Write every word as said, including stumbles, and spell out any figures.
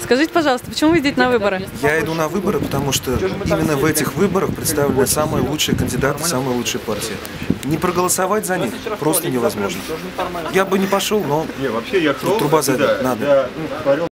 Скажите, пожалуйста, почему вы идете на выборы? Я иду на выборы, потому что именно в этих выборах представлены самые лучшие кандидаты, самые лучшие партии. Не проголосовать за них просто невозможно. Я бы не пошел, но труба забит, надо.